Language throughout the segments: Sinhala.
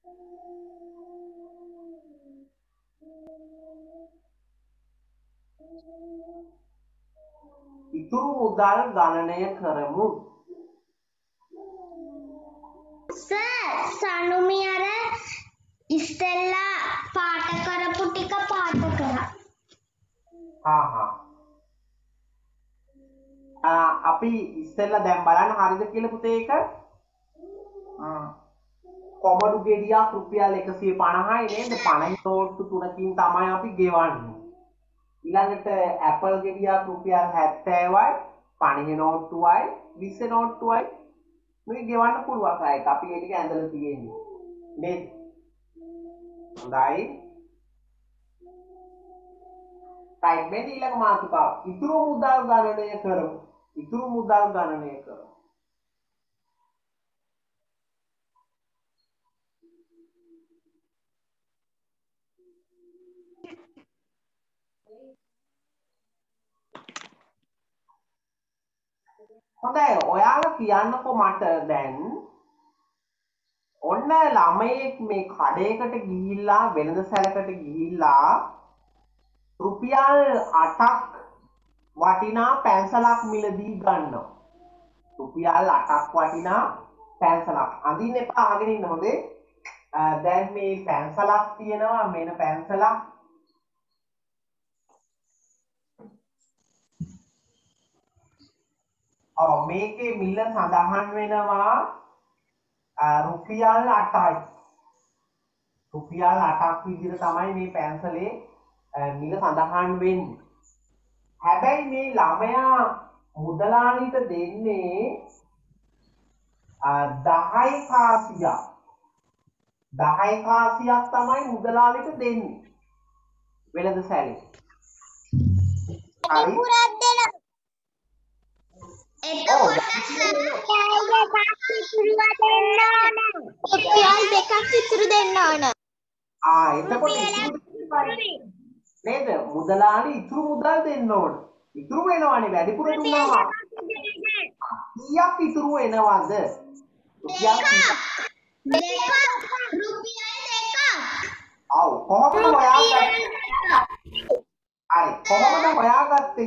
ඉතුරු මුදල් ගණනය කරමු. සර් සනුමි අර ඉස්සෙල්ලා පාට කරපු ටික පාට කරා. අපි ඉස්සෙල්ලා දැන් බලන්න හරිද කියලා පුතේ ඒක? කොමඩු ගෙඩියක් රුපියල් 150යි නේද? 50 නෝට්ටු 3කින් තමයි අපි ගෙවන්නේ. ඊළඟට ඇපල් ගෙඩියක් රුපියල් 70යි, 50 නෝට්ටුවයි, 20 නෝට්ටුවයි මේ ගෙවන්න පුළුවන් අය. අපි ඒ ටික ඇඳලා තියෙන්නේ. නේද? හොඳයි. right මේ ඊළඟ මාතෘකාව. ඉතුරු මුදල් ගණනය කරමු. ඉතුරු මුදල් ගණනය කරමු. හොඳයි ඔයාලා කියන්නකෝ මට දැන් ඔන්න ළමයෙක් මේ කඩේකට ගිහිල්ලා වෙළඳ සැලකට ගිහිල්ලා රුපියල් 8ක් වටිනා පැන්සලක් මිලදී ගන්නවා. රුපියල් 8ක් වටිනා පැන්සලක්. අඳින්න එපා අහගෙන ඉන්න හොඳේ. දැන් මේ පැන්සලක් තියෙනවා මෙන්න පැන්සලක්. මේකේ මිල සඳහන් වෙනවා රුපියල් 8යි. රුපියල් 8ක් විදිහට තමයි මේ පැන්සලේ මිල සඳහන් වෙන්නේ. හැබැයි මේ ළමයා මුදලාලිට දෙන්නේ 10 කාසියක්. 10 කාසියක් තමයි මුදලාලිට දෙන්නේ. වෙළඳ සැලේ. හරි. එතකොට දෙකක් ඉතුරු දෙන්න ඕන. එතකොට නේද? මුදලාලි ඉතුරු මුදල් දෙන්න ඕන. ඉතුරු වෙනවනේ වැඩිපුර දුන්නාම. කීයක් ඉතුරු වෙනවද? රුපියල් 2ක්. ඔව් කොහොමද හොයාගත්තේ? හරි කොහොමද හොයාගත්තේ?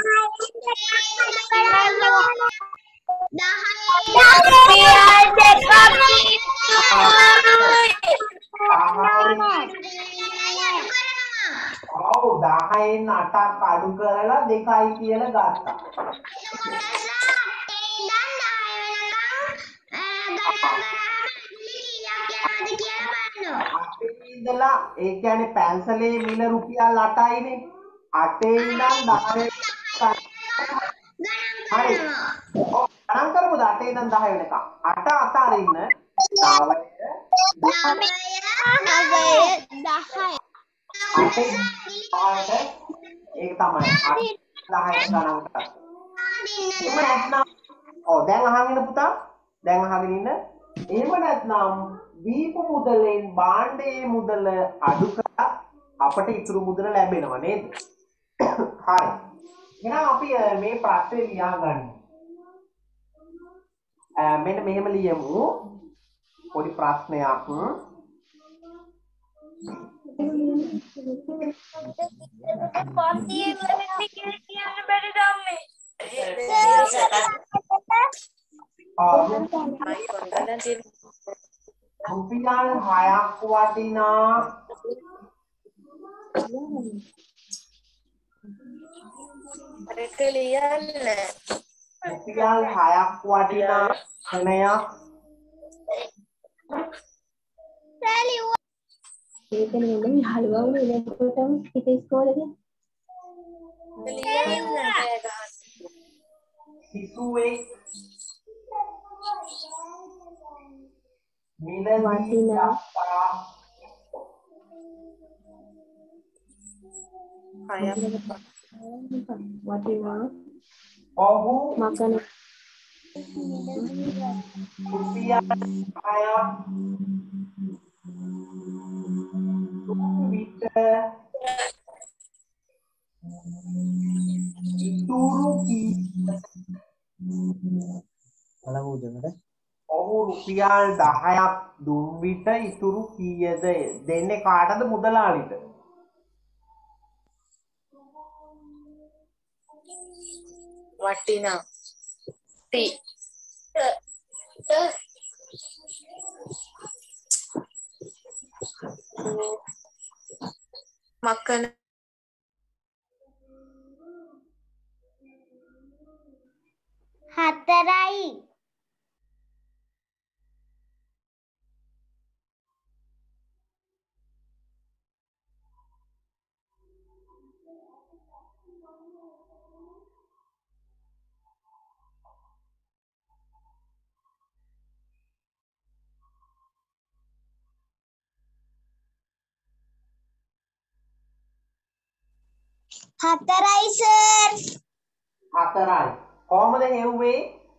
10න් 8ක් අඩු කරලා 2යි කියලා ගත්තා. ඉඳලා ඒ කියන්නේ පැන්සලේ මිල රුපියල් 8යිනේ. 8 ඉඳන් 10 හරි. ගණන් කරමුද 8 ඉඳන් 10 වෙනකම්? 8 අතරින්න 9 ඒක තමයි 10ට ගණන් කරා. එහෙම නැත්නම් දැන් අහගෙන ඉන්න පුතා දැන් අහගෙන ඉන්න. එහෙම නැත්නම් දීපු මුදලෙන් භාණ්ඩයේ මුදල අඩු කරලා අපට ඉතුරු මුදල ලැබෙනවා නේද? හරි. එහෙනම් අපි මේ ප්‍රශ්නේ ලියාගන්න. මෙන්න මෙහෙම ලියමු. පොඩි ප්‍රශ්නයක්. රුපියල් 6ක් වටිනා රුපියල් 6ක් වටිනා ධනයක් ඒක නෙමෙයි හලුවම ඉලක්කටම හිත ඉස්කෝලේ සිසුවේ මිලදී දක්වා වටිනා ඔහු මකන රුපියල් 6ක් විට ඉතුරු කී බලමුද මට ඔහු රුපියල් 10ක් දුන් විට ඉතුරු කීයද දෙන්නේ කාටද මුදලාලිට වටිනා ටි මකන 4යි. හතරයි සර්. 4යි කොහමද හෙව්වේ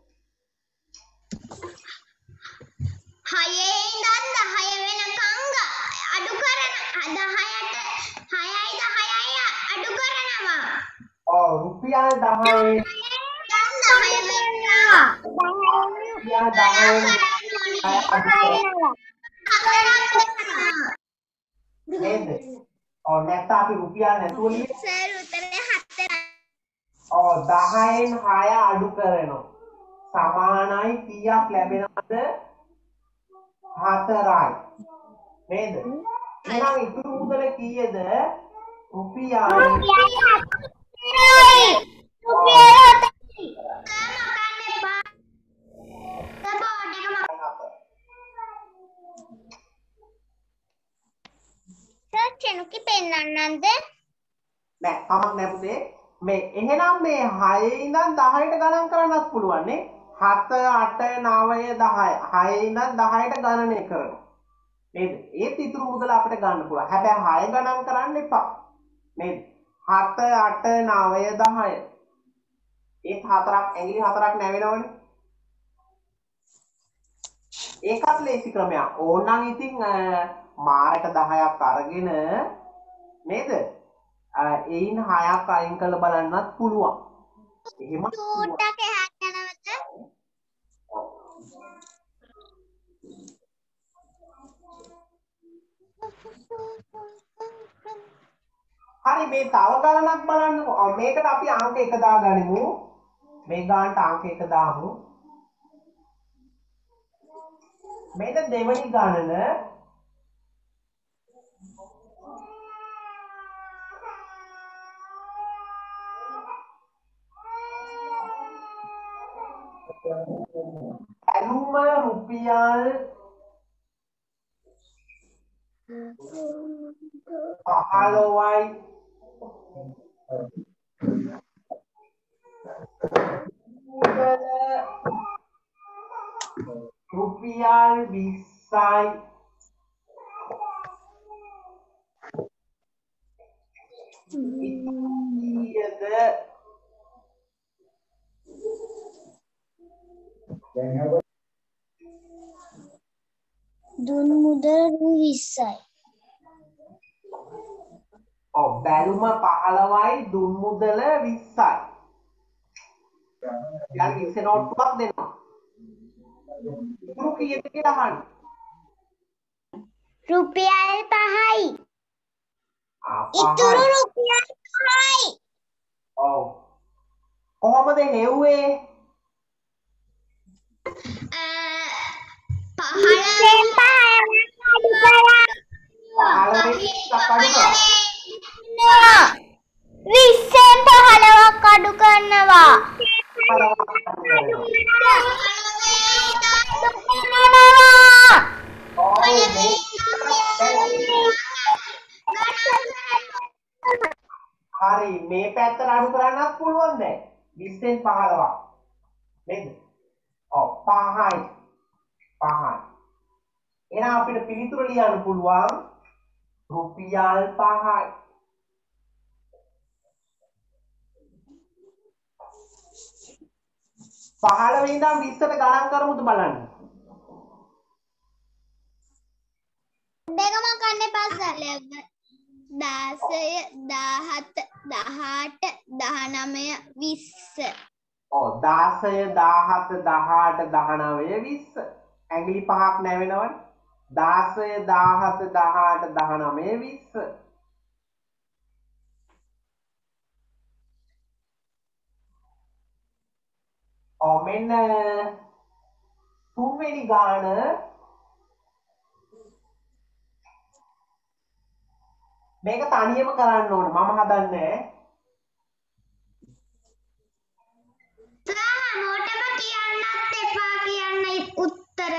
6 ඉඳන් 10 වෙනකන් අඩු කරන 10ට 6යි 10යි අඩු කරනවා. ඔව් රුපියල් 10 දැන් 10 වෙනවා. රුපියල් 10 නේද ඔව් නැත්නම් අපි රුපියල් නැතුව ලියමු සර් උත්තරේ 4යි. ඔව් 10න් 6 අඩු කරනවා සමානයි කීයක් ලැබෙනවද 4යි නේද එහෙනම් ඉතුරු මුදල කීයද රුපියල් චනුකි පෙන්වන්නන්ද? නෑ කමක් නෑ පුතේ මේ එහෙනම් මේ 6 ඉඳන් 10ට ගණන් කරන්නත් පුළුවන් නේ 7 8 9 10 6 ඉඳන් 10ට ගණනය කරනවා නේද ඒත් ඉතුරු මුදල අපිට ගන්න පුළුවන් හැබැයි 6 ගණන් කරන්න එපා නේද 7 8 9 10 ඒත් හතරක් ඇඟිලි හතරක් නැවෙනවනේ ඒකත් ලේසි ක්‍රමයක් ඕනනම් ඉතින් මාරට 10ක් අරගෙන නේද එයින් 6ක් අයින් කරලා බලන්නත් පුළුවන් එහෙම චූට්ටක් එහාට යනවද? හරි මේ තව ගණනක් බලන්නකෝ මේකට අපි අංක 1 දාගනිමු මේ ගානට අංක 1 දාමු මේක දෙවෙනි ගණන ඇලුම රුපියල් 15යි මුදල රුපියල් 20යි ඉතිරියද දුන් මුදල රු 20යි. ඔව් බැලුම 15යි දුන් මුදල 20යි යාන් 20 නෝට්ටුවක් දෙනවා ඉතුරු කීයද කියලා අහන්න රුපියල් 5යි. පහයි. ඉතුරු රුපියල් 5යි. ඔව් කොහොමද හෙව්වේ 15න් 5 අඩු කරා. 20න් 15ක් අඩු කරනවා. හරි මේ පැත්තට අඩු කරන්නත් පුළුවන් දැන් 20න් 15ක් නේද ඔව් 5යි එහෙනම් අපිට පිළිතුර ලියන්න පුළුවන් රුපියල් 5යි පහළ ඉඳන් 20ට ගණන් කරමුද බලන්න දෙකම කන්න එපා සර්. 16 17 18 19 20. ඔව් 16 17 18 19 20 ඇඟිලි පහක් නැවෙනවනේ. 16 17 18 19 20. මෙන්න තුන්වෙනි ගාන මේක තනියම කරන්න ඕන මම හදන්නේ හැමෝටම කියන්නත් එපා කියන්න උත්තර.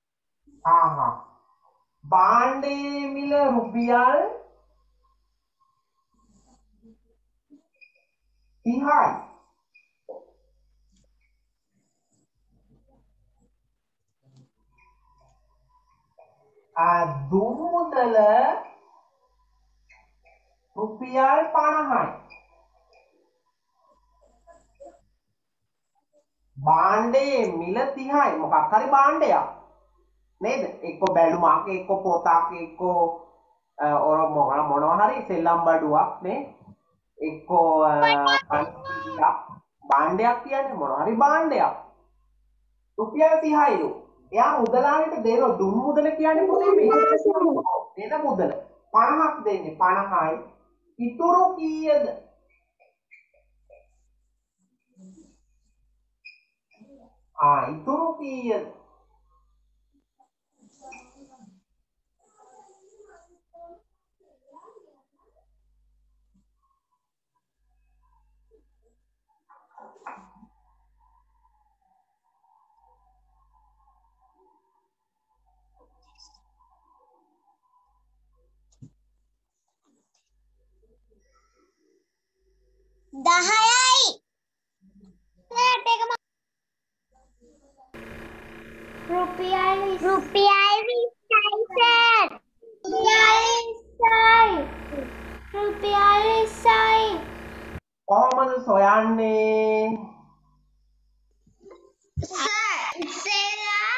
භාණ්ඩයේ මිල රුපියල් 30යි. දුම් මුදල රුපියල් 50යි. භාණ්ඩයේ මිල 30යි. මොකක් හරි භාණ්ඩයක් නේද? එක්ක බැලුමක්, එක්ක පොතක්, එක්ක මොනවා හරි සෙල්ලම් බඩුවක් නේ. එක්ක පන්තියක් භාණ්ඩයක් කියන්නේ මොනවා හරි භාණ්ඩයක්. රුපියල් 30යිලු. එයා මුදලාලිට දෙන දුම් මුදල කියන්නේ මොකද මේ? දෙන මුදල 50ක් දෙන්නේ 50යි. ඉතුරු කීයද? ඉතුරු කීයද? දහයයි. රුපියල් 20යි සර්. රුපියල් 20යි. කොහොමද සොයන්නේ? සර් ඉස්සෙල්ලා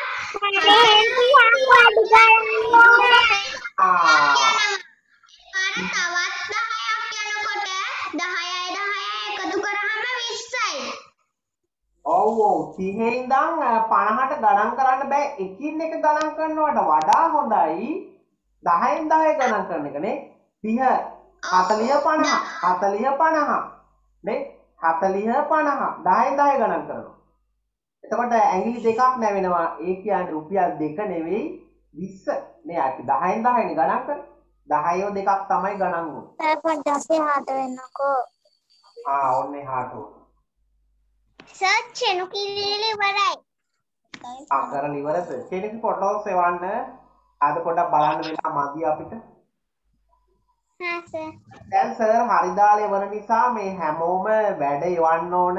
තවත් 10ක් යනකොට 10යි 10යි එකතු කරාම 20යි. ඔව් 30 ඉඳන් 50ට ගණන් කරන්න බෑ. එකින් එක ගණන් කරනවට වඩා හොඳයි 10න් 10 ගණන් කරන එක නේ. 30 40 50 40 50 නේ. 40 50 10න් 10 ගණන් කරනවා. එතකොට ඇඟිලි දෙකක් නැවෙනවා. ඒ කියන්නේ රුපියල් 2 නෙවෙයි 20 නේ. අපි 10න් 10 නේ ගණන් කරන්නේ. 10ෝ දෙකක් තමයි ගණන් වුනේ. පොඩ්ඩක් හාට වෙන්නකෝ. ඔන්නේ හාට උන. සර් චෙනු කිරිලි ඉවරයි. කරලා ඉවරද? කෙනෙක් ෆොටෝස් එවන්න. අද පොඩ්ඩක් බලන්න වෙලා මදි අපිට. සර්. දැන් සර් හරි දාලා ඉවර නිසා මේ හැමෝම වැඩ එවන්න ඕන.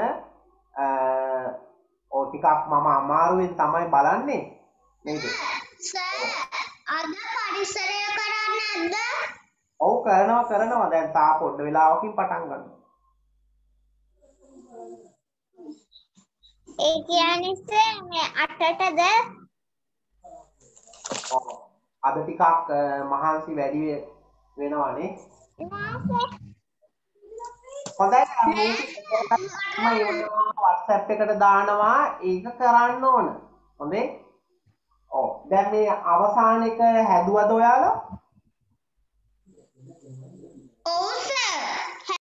ටිකක් මම අමාරුවෙන් තමයි බලන්නේ නේද? සර් අද පරිසරය කරන්නේ නැද්ද? ඔව් කරනවා. දැන් තා පොඩ්ඩ වෙලාවකින් පටන් ගන්නවා. ඒ කියන්නේ සර් මේ 8ටද? අද ටිකක් මහන්සි වැඩි වෙනවානේ. හොඳයි WhatsApp එකට දානවා ඒක කරන්න ඕන. හොඳේ? දැන් මේ අවසාන එක හැදුවද ඔයාලා? ඔව්